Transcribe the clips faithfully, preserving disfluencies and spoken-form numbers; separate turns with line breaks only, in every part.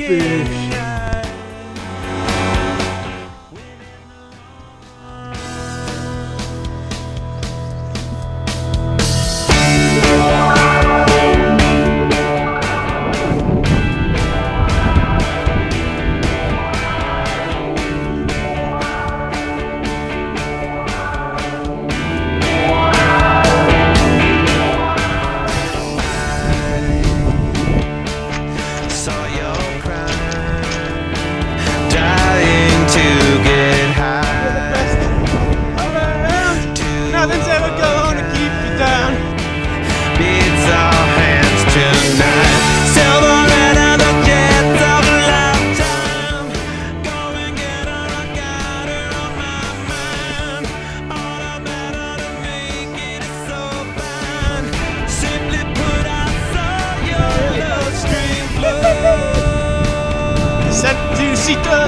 Boosh.
Nothing's ever gonna keep you down.
Beats all hands tonight. Silver and the jets of a lifetime. Go and get her, I got her on my mind. All the better to make it is so fine. Simply put, I saw your love stream flow.
seventy-two-seater.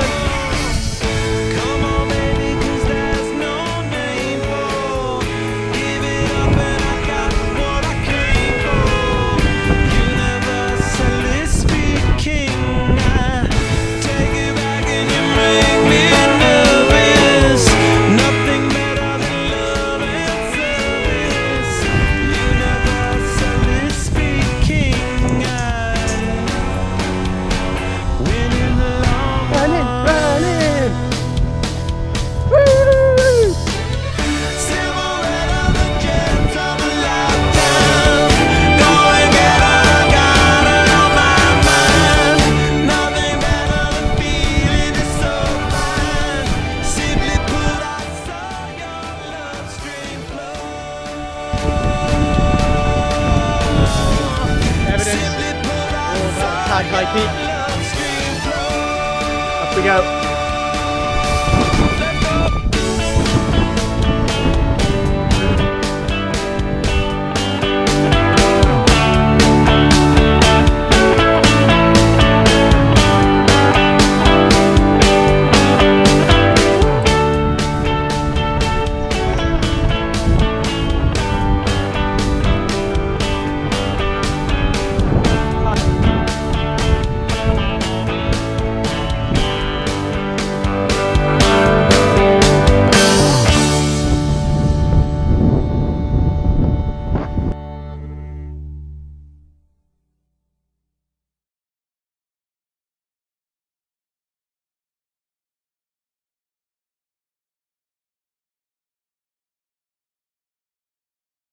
Tag high peak. Up we go.